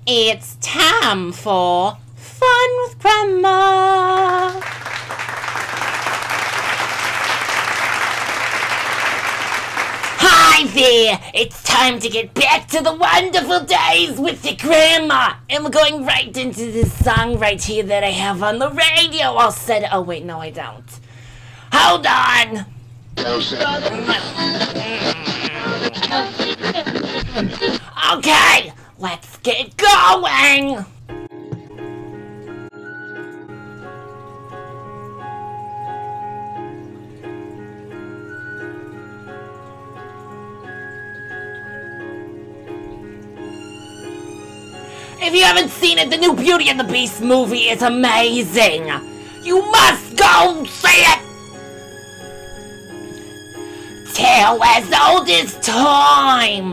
It's time for Fun with Grandma. Hi there! It's time to get back to the wonderful days with your grandma! And we're going right into this song right here that I have on the radio all set. Oh wait, no I don't. Hold on! Okay, let's get going! If you haven't seen it, the new Beauty and the Beast movie is amazing! You must go see it! Tale as old as time!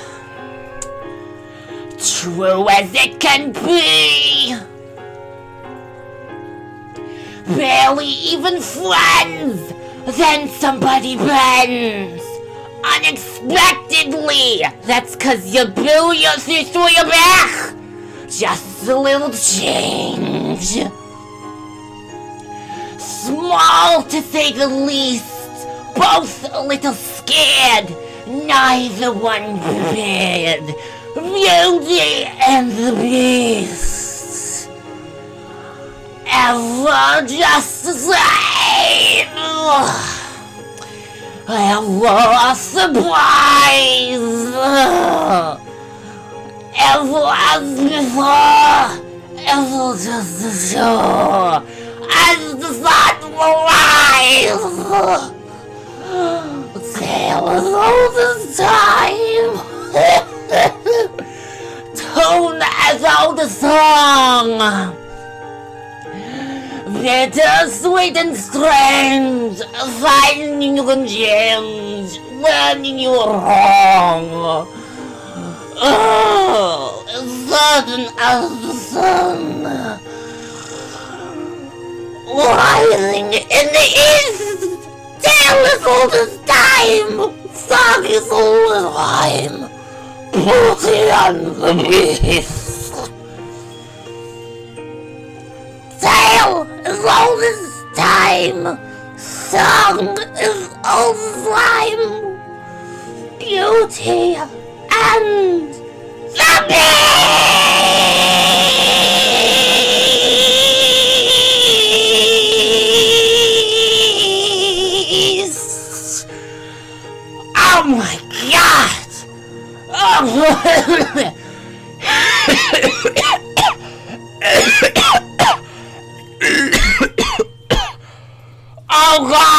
True as it can be! Barely even friends! Then somebody bends! Unexpectedly! That's 'cause you blew your through your back! Just a little change. Small to say the least. Both a little scared. Neither one prepared. Beauty and the Beast. Ever just the same. Ever a surprise. Ever as before, ever just as sure as the sun will rise. Tale as old as time, tune as old as song, bitter, sweet and strange, finding you can change when you're wrong. Oh, certain as the sun, rising in the east, tale as old as time, song as old as rhyme, Beauty and the Beast. Tale as old as time, song as old as rhyme, Beauty and the Beast! Oh my God! Oh, oh God!